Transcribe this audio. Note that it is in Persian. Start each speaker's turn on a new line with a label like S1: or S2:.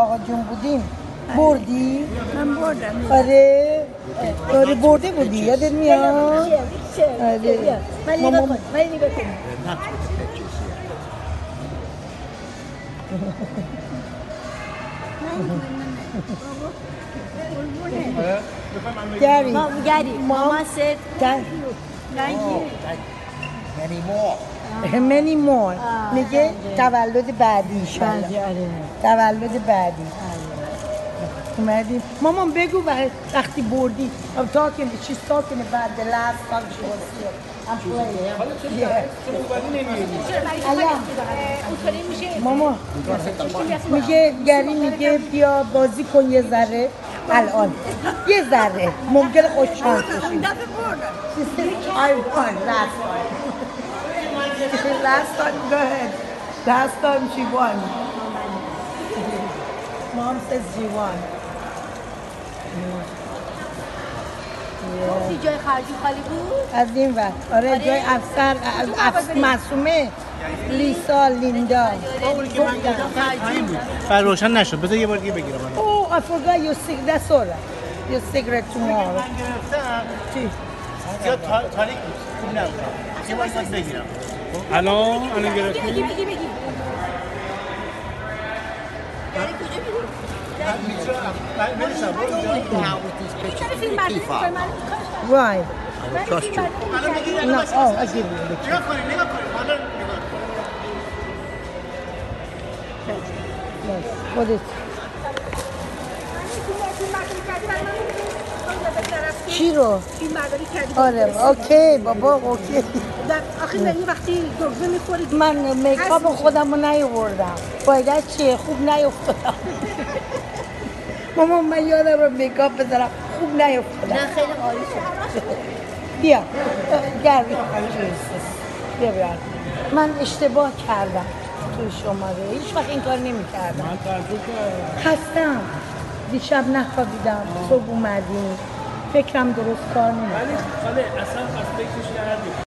S1: آقا جون بودیم بردی؟
S2: من بردم.
S1: آره برده بودی یادت میاد؟ آره
S2: من نگاه کن. من نگاه کن.
S1: Gary.
S2: Gary. Mama said
S1: Thank
S2: you.
S1: many more. میگه تولد بعدی انشالله. تولد بعدی. اومدیم مامان بگو وقتی بردی I'm talking she's talking about the last time she was here I'm playing ماما میگه گری میگه بیا بازی کن یه ذره الان یه ذره ممکنه خوش شانس بشی I won last time go ahead last time she won mom says she won
S2: جای خرجی خالی بود؟
S1: از این وقت آره جای افسر معصومه لیسا لیندا
S3: بعد روشن نشد بذار یه بار دیگه بگیرم
S1: Oh I forgot your cigarette that's all right your cigarette tomorrow چی؟
S3: زیاد تاریک بود خوب نبود یه بار دیگه بگیرم الان گرفتی
S2: بگی
S1: Right.
S4: I don't trust you.
S1: No, oh, I give you the key. Yes, what is چی رو؟ آره اوکی بابا اوکی
S2: آخه یه وقتی دکمه میخوری
S1: من میکاپ خودم رو نیاوردم باید چیه خوب نیافتادم ماما من یادم رو میکاپ بذارم خوب نیافتادم
S2: نه خیلی عالی شد
S1: بیا گرمی بیا من اشتباه کردم توی شماره هیچ وقت این کار نمی کردم
S3: من تعجب کردم
S1: خستم دیشب نخوابیدم صبح اومدیم فکرم درست کار نمی
S3: ولی اصلا از فکرش کردیم